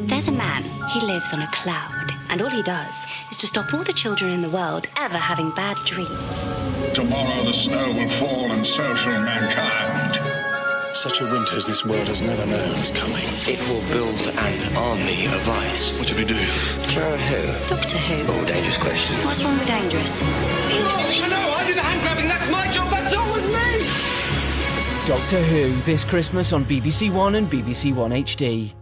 There's a man. He lives on a cloud, and all he does is to stop all the children in the world ever having bad dreams. Tomorrow the snow will fall, and so shall mankind. Such a winter as this world has never known is coming. It will build an army of ice. What should we do? Cure who? Doctor Who? All dangerous questions. What's wrong with dangerous? No, I do the hand grabbing. That's my job. That's always me. Doctor Who this Christmas on BBC One and BBC One HD.